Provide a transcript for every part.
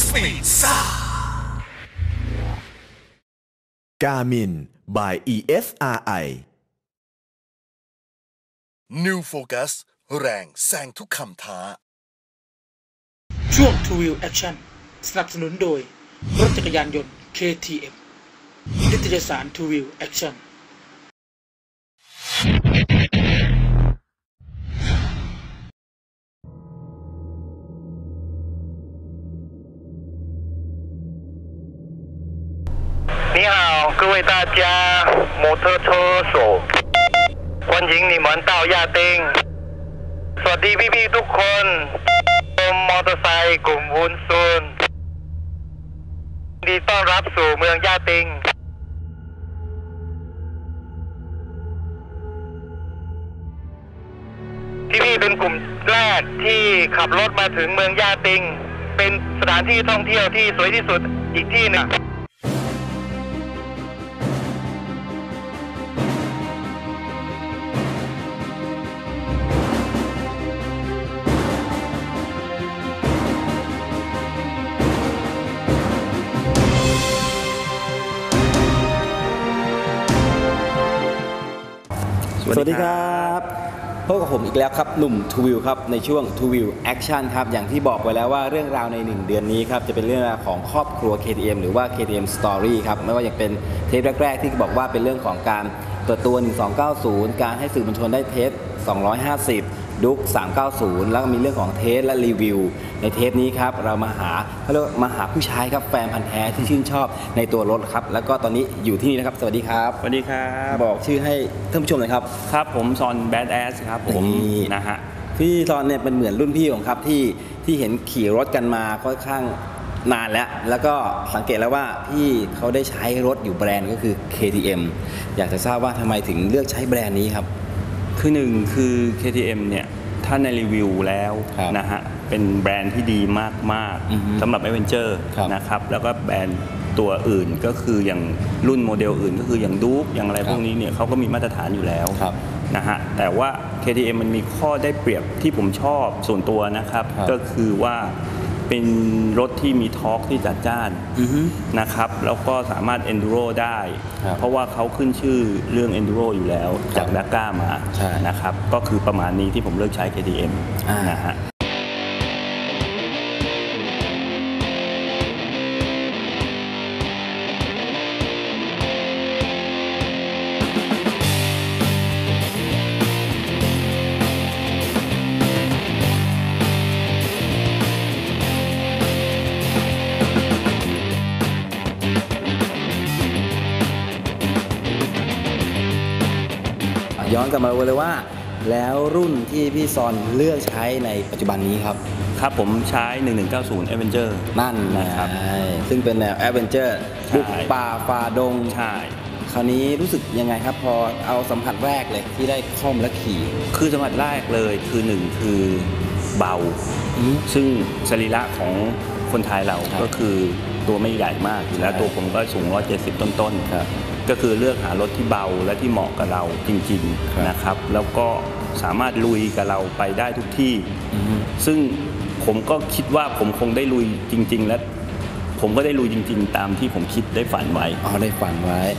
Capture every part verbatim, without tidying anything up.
Speed ซ่า Garmin by อี เอส อาร์ ไอ New Focus แรงแซงทุกคำท้าช่วง Two Wheel Action สนับสนุนโดยรถจักรยานยนต์ เค ที เอ็ม นิตยสาร Two Wheel Action 你好，各位大家，摩托车手，欢迎你们到亚丁。สวัสดีพี่ๆทุกคนมอเตอร์ไซค์กลุ่มวุ้นซุนดีต้อนรับสู่เมืองย่าติงพี่ๆเป็นกลุ่มแรกที่ขับรถมาถึงเมืองย่าติงเป็นสถานที่ท่องเที่ยวที่สวยที่สุดอีกที่หนึ่งสวัสดีครับพบกับผมอีกแล้วครับหนุ่ม Two Wheel ครับในช่วง Two Wheel Action ครับอย่างที่บอกไว้แล้วว่าเรื่องราวในหนึ่งเดือนนี้ครับจะเป็นเรื่องราวของครอบครัว เค ที เอ็ม หรือว่า เค ที เอ็ม Story ครับไม่ว่าจะเป็นเทปแรกๆที่บอกว่าเป็นเรื่องของการเปิดตัวหนึ่งสองเก้าศูนย์การให้สื่อมวลชนได้เทสสองร้อยห้าสิบดุ๊กสามเก้าศูนย์แล้วก็มีเรื่องของเทสและรีวิวในเทปนี้ครับเรามาหาเขาเรียกว่ามาหาผู้ชายครับแฟนพันธุ์แท้ที่ชื่นชอบในตัวรถครับแล้วก็ตอนนี้อยู่ที่นี่นะครับสวัสดีครับสวัสดีครับบอกชื่อให้ท่านผู้ชมหน่อยครับครับผมซอนแบดแอสครับผมนะฮะพี่ซอนเนี่ยเป็นเหมือนรุ่นพี่ของครับที่ที่เห็นขี่รถกันมาค่อนข้างนานแล้วแล้วก็สังเกตแล้วว่าพี่เขาได้ใช้รถอยู่แบรนด์ก็คือ เค ที เอ็ม อยากจะทราบว่าทำไมถึงเลือกใช้แบรนด์นี้ครับคือหนึ่งคือ เค ที เอ็ม เนี่ยถ้าในรีวิวแล้วนะฮะเป็นแบรนด์ที่ดีมากๆสำหรับ Adventure นะครับแล้วก็แบรนด์ตัวอื่นก็คืออย่างรุ่นโมเดลอื่นก็คืออย่างดู๊กอย่างอะไรพวกนี้เนี่ยเขาก็มีมาตรฐานอยู่แล้วนะฮะแต่ว่า เค ที เอ็ม มันมีข้อได้เปรียบที่ผมชอบส่วนตัวนะครับก็คือว่าเป็นรถที่มีทอร์กที่จัดจ้านนะครับแล้วก็สามารถ Enduro ได้เพราะว่าเขาขึ้นชื่อเรื่อง Enduro อยู่แล้วจากดักก้ามานะครับก็คือประมาณนี้ที่ผมเลือกใช้ เค ที เอ็ม นะฮะย้อนกลับมาเลยว่าแล้วรุ่นที่พี่ซอนเลือกใช้ในปัจจุบันนี้ครับครับผมใช้หนึ่งหนึ่งเก้าศูนย์ Adventure นั่นนะครับซึ่งเป็นแนว Adventure บุกป่าฝ่าดงใช่คราวนี้รู้สึกยังไงครับพอเอาสัมผัสแรกเลยที่ได้คล่อมและขี่คือสัมผัสแรกเลยคือหนึ่งคือเบาซึ่งสรีระของคนไทยเราก็คือตัวไม่ใหญ่มากแล้วตัวผมก็สูงหนึ่งร้อยเจ็ดสิบต้นๆก็คือเลือกหารถที่เบาและที่เหมาะกับเราจริงๆนะครับแล้วก็สามารถลุยกับเราไปได้ทุกที่ซึ่งผมก็คิดว่าผมคงได้ลุยจริงๆและผมก็ได้ลุยจริงๆตามที่ผมคิดได้ฝันไว้อ๋อได้ฝันไว้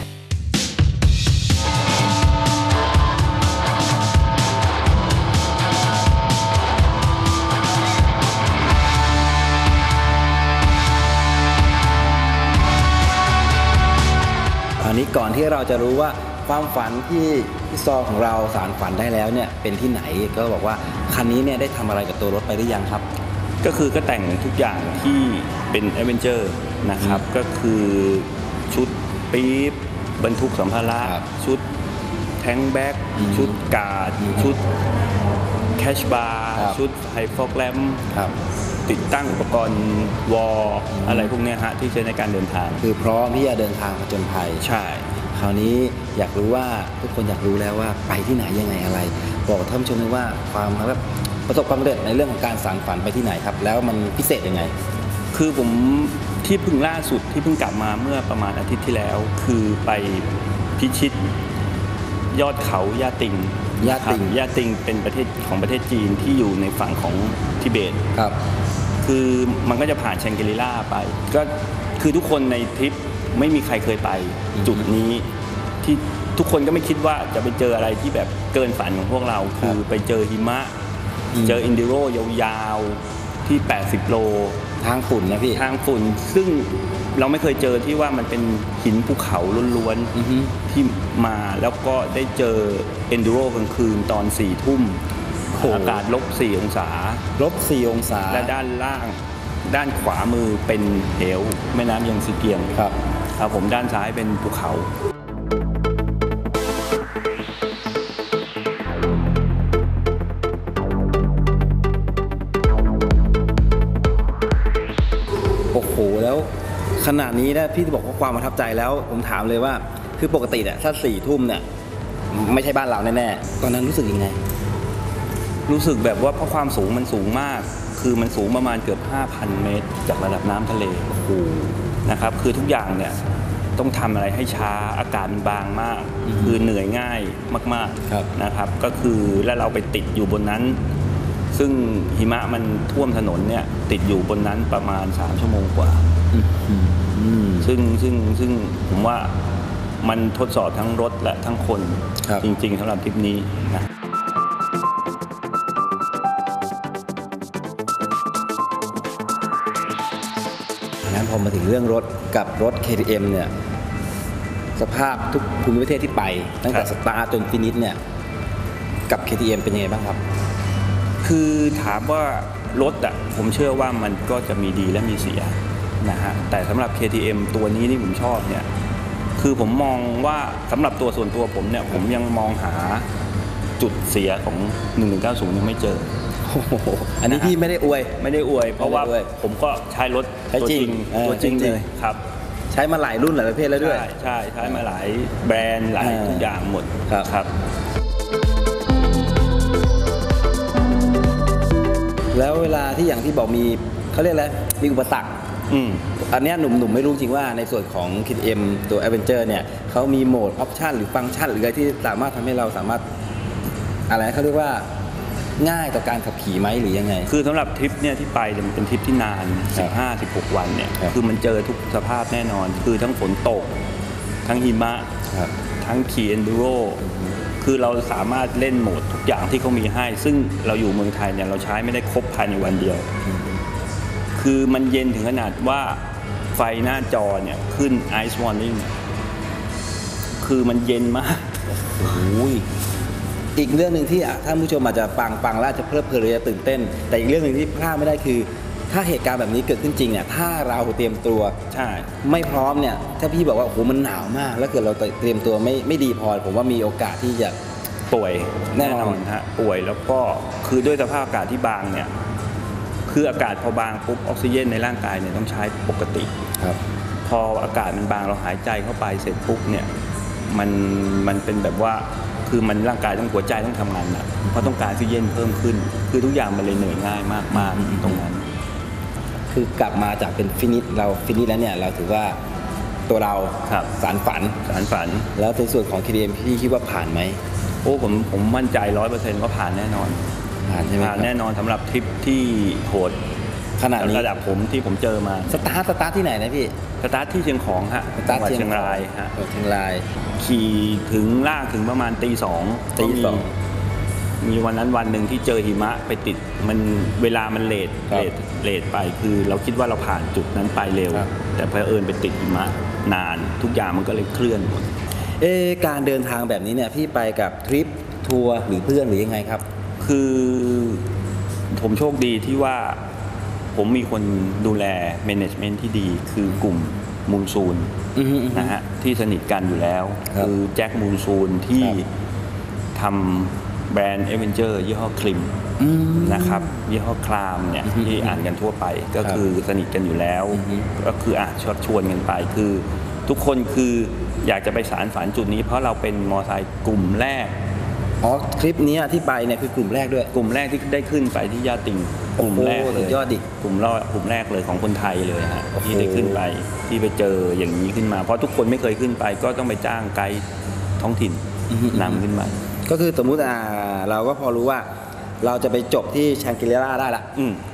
อันนี้ก่อนที่เราจะรู้ว่าความฝันที่พี่ซอของเราสารฝันได้แล้วเนี่ยเป็นที่ไหนก็บอกว่าคันนี้เนี่ยได้ทำอะไรกับตัวรถไปหรือยังครับก็คือก็แต่งทุกอย่างที่เป็นแอดเวนเจอร์นะครับก็คือชุดปี๊บบรรทุกสัมภาระชุดแทงแบ็กชุดการ์ดชุดแคชบาร์ชุดไฮฟอกแลมติดตั้งอุปกรณ์วอลอะไรพวกนี้ฮะที่ใช้ในการเดินทางคือพร้อมที่จะเดินทางผจญภัยใช่คราวนี้อยากรู้ว่าทุกคนอยากรู้แล้วว่าไปที่ไหนยังไงอะไรบอกท่านผู้ชมว่าความแบบประสบความสำเร็จในเรื่องของการสานฝันไปที่ไหนครับแล้วมันพิเศษยังไงคือผมที่เพิ่งล่าสุดที่เพิ่งกลับมาเมื่อประมาณอาทิตย์ที่แล้วคือไปพิชิตยอดเขาย่าติงย่าติงย่าติงเป็นประเทศของประเทศจีนที่อยู่ในฝั่งของทิเบตครับคืคือมันก็จะผ่านแชงกรีล่าไปก็คือทุกคนในทริปไม่มีใครเคยไปจุดนี้ที่ทุกคนก็ไม่คิดว่าจะไปเจออะไรที่แบบเกินฝันของพวกเราคือไปเจอหิมะเจออินดิโรยาวๆที่แปดสิบโลทางฝุ่นนะพี่ทางฝุ่นซึ่งเราไม่เคยเจอที่ว่ามันเป็นหินภูเขาล้วนๆที่มาแล้วก็ได้เจอเอนดูโรกลางคืนตอนสี่ทุ่มอากาศลบสี่องศาลบสี่องศาและด้านล่างด้านขวามือเป็นเหวแม่น้ำยังซีเกียงครับครับผมด้านซ้ายเป็นภูเขาโอ้โหแล้วขนาดนี้นะพี่บอกว่าความประทับใจแล้วผมถามเลยว่าคือปกติเนี่ยถ้าสี่ทุ่มเนี่ยไม่ใช่บ้านเราแน่ๆตอนนั้นรู้สึกยังไงรู้สึกแบบว่าเพราะความสูงมันสูงมากคือมันสูงประมาณเกือบ ห้าพัน เมตรจากระดับน้ำทะเลโอ้โหนะครับคือทุกอย่างเนี่ยต้องทำอะไรให้ช้าอากาศมันบางมากคือเหนื่อยง่ายมากๆนะครับก็คือแล้วเราไปติดอยู่บนนั้นซึ่งหิมะมันท่วมถนนเนี่ยติดอยู่บนนั้นประมาณสามชั่วโมงกว่าซึ่งซึ่งซึ่งผมว่ามันทดสอบทั้งรถและทั้งคนจริงๆสำหรับทริปนี้นะงั้นพอมาถึงเรื่องรถกับรถ เค ที เอ็ม เนี่ยสภาพทุกภูมิประเทศที่ไปตั้งแต่สตาร์ทจนฟินิชเนี่ยกับ เค ที เอ็ม เป็นยังไงบ้างครับคือถามว่ารถอ่ะผมเชื่อว่ามันก็จะมีดีและมีเสียนะฮะแต่สำหรับ เค ที เอ็ม ตัวนี้ที่ผมชอบเนี่ยคือผมมองว่าสำหรับตัวส่วนตัวผมเนี่ยผมยังมองหาจุดเสียของหนึ่งหนึ่งเก้าศูนย์ยังไม่เจออันนี้พี่ไม่ได้อวยไม่ได้อวยเพราะว่าผมก็ใช้รถตัวจริงตัวจริงเลยครับใช้มาหลายรุ่นหลายประเภทแล้วด้วยใช่ใช่ใช้มาหลายแบรนด์หลายทุกอย่างหมดครับแล้วเวลาที่อย่างที่บอกมีเขาเรียกอะไรมีอุปสรรคอันนี้หนุ่มๆไม่รู้จริงว่าในส่วนของ เค ที เอ็ม ตัว Adventure เนี่ยเขามีโหมดออปชันหรือฟังก์ชันหรืออะไรที่สามารถทำให้เราสามารถอะไรเขาเรียกว่าง่ายต่อการขับขี่ไหมหรือยังไงคือสำหรับทริปเนี่ยที่ไปมันเป็นทริปที่นาน สิบห้าถึงสิบหก วันเนี่ยคือมันเจอทุกสภาพแน่นอนคือทั้งฝนตกทั้งหิมะทั้งขี่เอนดูโรคือเราสามารถเล่นโหมดทุกอย่างที่เขามีให้ซึ่งเราอยู่เมืองไทยเนี่ยเราใช้ไม่ได้ครบภายในวันเดียวคือมันเย็นถึงขนาดว่าไฟหน้าจอเนี่ยขึ้น Ice Warning คือมันเย็นมากโอ้ยอีกเรื่องหนึ่งที่ท่านผู้ชมอาจจะฟังฟังแล้วอาจจะเพลิดเพลินหรือตื่นเต้นแต่อีกเรื่องหนึ่งที่พลาดไม่ได้คือถ้าเหตุการณ์แบบนี้เกิดขึ้นจริงเนี่ยถ้าเราเตรียมตัวใช่ไม่พร้อมเนี่ยถ้าพี่บอกว่าโอ้โหมันหนาวมากแล้วเกิดเราเตรียมตัวไม่ไม่ดีพอผมว่ามีโอกาสที่จะป่วยแน่นอนฮะป่วยแล้วก็คือด้วยสภาพอากาศที่บางเนี่ยคืออากาศพอบางปุ๊บออกซิเจนในร่างกายเนี่ยต้องใช้ปกติครับพออากาศมันบางเราหายใจเข้าไปเสร็จปุ๊บเนี่ยมันมันเป็นแบบว่าคือมันร่างกายต้องหัวใจต้องทำงานหนักเพราะต้องการออกซิเจนเพิ่มขึ้นคือทุกอย่างมันเลยเหนื่อยง่ายมากๆตรงนั้นคือกลับมาจากเป็นฟินิชเราฟินิชแล้วเนี่ยเราถือว่าตัวเราสารฝันสารฝันแล้วในส่วนของ เค ที เอ็ม พี่คิดว่าผ่านไหมโอ้ผมผมมั่นใจ ร้อยเปอร์เซ็นต์ ว่าผ่านแน่นอนผ่านใช่ไหมผ่านแน่นอนสำหรับทริปที่โหดขนาดนี้ระดับผมที่ผมเจอมาสตาร์ทสตาร์ทที่ไหนนะพี่สตาร์ทที่เชียงของฮะสตาร์ทเชียงรายฮะเชียงรายขี่ถึงลากถึงประมาณตีสองตีสองมีวันนั้นวันหนึ่งที่เจอหิมะไปติดมันเวลามันเลทเลทเลทไปคือเราคิดว่าเราผ่านจุดนั้นไปเร็วแต่เผอิญไปติดหิมะนานทุกอย่างมันก็เลยเคลื่อนหมดเอ๊การเดินทางแบบนี้เนี่ยพี่ไปกับทริปทัวร์หรือเพื่อนหรือยังไงครับคือผมโชคดีที่ว่าผมมีคนดูแลแมネจเมนต์ที่ดีคือกลุ่มมูนซูนนะฮะที่สนิทกันอยู่แล้วคือแจ็คมูนซูนที่ทำแบรนด์เอเวนเจอร์ยี่ห้อคลิมนะครับยี่ห้อคลามเนี่ยที่อ่านกันทั่วไปก็คือสนิทกันอยู่แล้วก็คืออ่ะชวนชวนกันไปคือทุกคนคืออยากจะไปสานฝันจุดนี้เพราะเราเป็นมอเตอร์ไซค์กลุ่มแรกอ๋อคลิปนี้ที่ไปเนี่ยคือกลุ่มแรกด้วยกลุ่มแรกที่ได้ขึ้นไปที่ยาติงกลุ่มแรกเลยยอดดิกลุ่มแรกกลุ่มแรกเลยของคนไทยเลยฮะที่ได้ขึ้นไปที่ไปเจออย่างนี้ขึ้นมาเพราะทุกคนไม่เคยขึ้นไปก็ต้องไปจ้างไกด์ท้องถิ่นนำขึ้นมาก็คือสมมุติอ่าเราก็พอรู้ว่าเราจะไปจบที่แชงกรีล่าได้ละ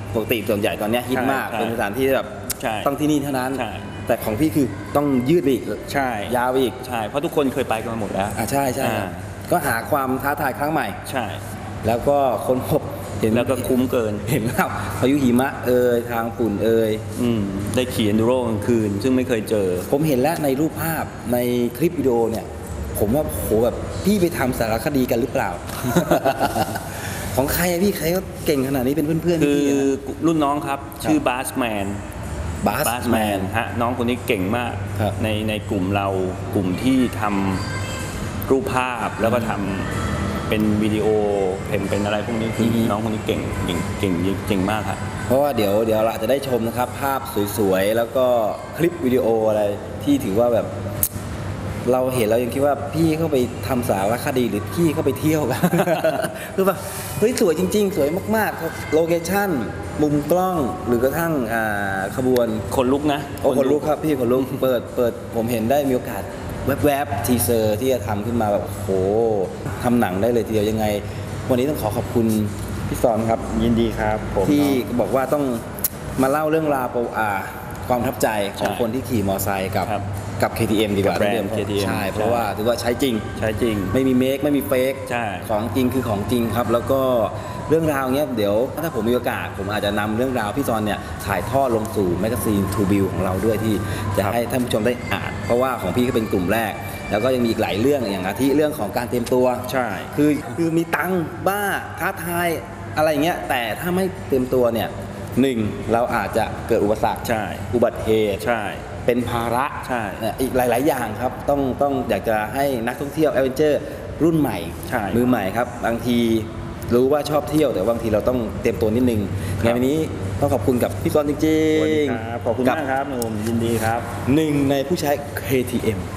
ปกติส่วนใหญ่ตอนนี้ฮิตมากเป็นสถานที่แบบต้องที่นี่เท่านั้นแต่ของพี่คือต้องยืดไปอีกใช่ยาวอีกใช่เพราะทุกคนเคยไปกันมาหมดแล้วอ่าใช่ใช่ก็หาความท้าทายครั้งใหม่ใช่แล้วก็คนพบเห็นแล้วก็คุ้มเกินเห็นแล้วพายุหิมะเอ่ยทางฝุ่นเอ่ยได้ขี่เอนดูโรกลางคืนซึ่งไม่เคยเจอผมเห็นแล้วในรูปภาพในคลิปวิดีโอเนี่ยผมว่าโหแบบพี่ไปทำสารคดีกันหรือเปล่า ของใครพี่ใครก็เก่งขนาดนี้เป็นเพื่อนๆคือรุ่นน้องครับชื่อบาสแมนบาสแมนฮะน้องคนนี้เก่งมากในในกลุ่มเรากลุ่มที่ทำรูปภาพแล้วก็ทำเป็นวิดีโอเป็นเป็นอะไรพวกนี้คือน้องคนนี้เก่งเก่งเก่งเก่งมากครับเพราะว่าเดี๋ยวเดี๋ยวเราจะได้ชมนะครับภาพสวยๆแล้วก็คลิปวิดีโออะไรที่ถือว่าแบบเราเห็นเรายังคิดว่าพี่เข้าไปทำสารคดีหรือพี่เข้าไปเที่ยวกันคือแบบเฮ้ยสวยจริงๆสวยมากๆครับโลเคชั่นมุมกล้องหรือกระทั่งขบวนคนลุกนะโอ้คนลุกครับพี่คนลุกเปิดเปิดผมเห็นได้มีโอกาสแวบๆทีเซอร์ที่จะทำขึ้นมาแบบโหทำหนังได้เลยทีเดียวยังไงวันนี้ต้องขอขอบคุณพี่สอนครับยินดีครับที่บอกว่าต้องมาเล่าเรื่องราวความประทับใจของคนที่ขี่มอเตอร์ไซค์กับกับ เค ที เอ็ม ดีกว่าแบรนด์ เค ที เอ็มใช่เพราะว่าถือว่าใช้จริงใช้จริงไม่มีเมคไม่มีเฟกของจริงคือของจริงครับแล้วก็เรื่องราวเงี้ยเดี๋ยวถ้าผมมีโอกาสผมอาจจะนำเรื่องราวพี่ซอนเนี่ยถ่ายทอดลงสู่แมกกาซีน ทู บิล ของเราด้วยที่จะให้ท่านผู้ชมได้อ่านเพราะว่าของพี่ก็เป็นกลุ่มแรกแล้วก็ยังมีอีกหลายเรื่องอย่างอาทิเรื่องของการเตรียมตัวใช่คือคือมีตังค์บ้าท้าทายอะไรเงี้ยแต่ถ้าไม่เตรียมตัวเนี่ยหนึ่งเราอาจจะเกิดอุปสรรคอุบัติเหตุใช่เป็นภาระใช่อีกหลายๆอย่างครับต้องต้องอยากจะให้นักท่องเที่ยวแอดเวนเจอร์รุ่นใหม่มือใหม่ครับบางทีรู้ว่าชอบเที่ยวแต่บางทีเราต้องเตรียมตัวนิดนึงในวันนี้ต้องขอบคุณกับพี่กรณ์จริงๆขอบคุณมากครับหนุ่มยินดีครับหนึ่งในผู้ใช้ เค ที เอ็ม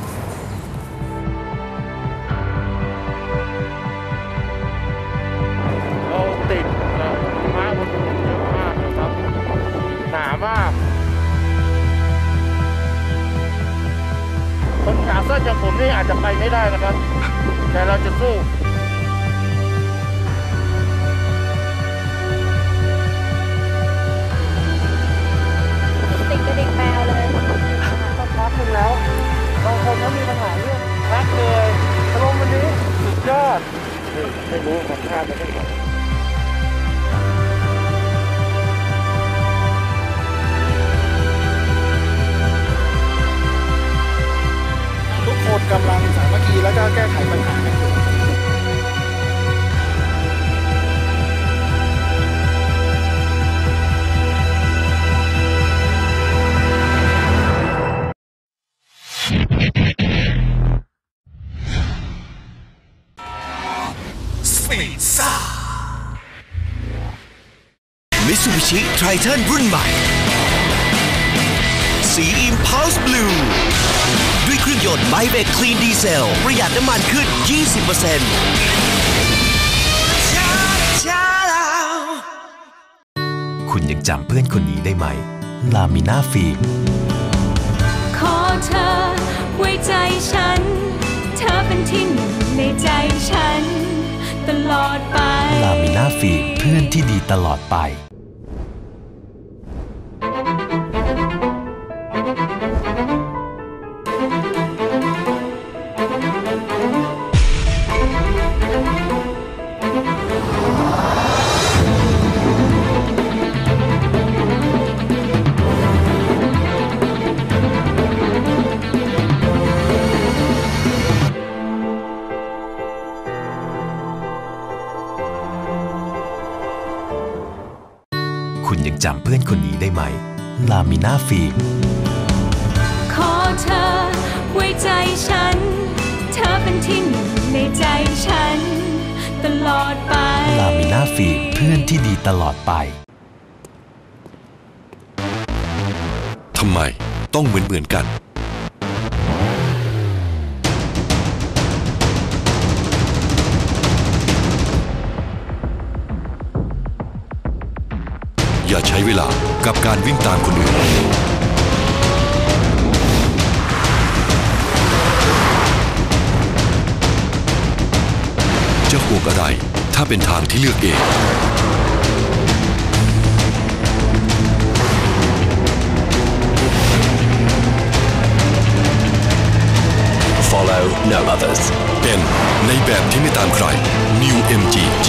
เราติดม้าบนถนนเยอะมากนะครับหนามากคนขาสั้นอย่างผมนี่อาจจะไปไม่ได้นะครับแต่เราจะสู้ติดกระดิ่งแมวเลยสักพักหนึ่งแล้วบางคนก็มีปัญหาเรื่องรักเลยอารมณ์วันนี้สุดยอดไม่รู้ความคาดไม่ได้หรอกทุกคนกำลังสามัคคีแล้วก็แก้ไขปัญหากันอยู่มิตซูบิชิ ไททัน รุ่นใหม่สี Impulse Blue ด้วยเครื่องยนต์ Maybach Clean Diesel ประหยัดน้ำมันขึ้น ยี่สิบเปอร์เซ็นต์ คุณยังจำเพื่อนคนนี้ได้ไหม ลามิน่าฟิล์มขอเธอไว้ใจฉันเธอเป็นที่หนึ่งในใจฉันตลอดไปลามิน่าฟิล์มเพื่อนที่ดีตลอดไปคุณยังจำเพื่อนคนนี้ได้ไหม ลามิน่าฟิล์มขอเธอไว้ใจฉันเธอเป็นที่หนึ่งในใจฉันตลอดไปลามิน่าฟิล์มเพื่อนที่ดีตลอดไปทำไมต้องเหมือนเหมือนกันอย่าใช้เวลากับการวิ่งตามคนอื่นจะห่วงอะไรถ้าเป็นทางที่เลือกเอง know no others เป็นในแบบที่ไม่ตามใคร New เอ็ม จี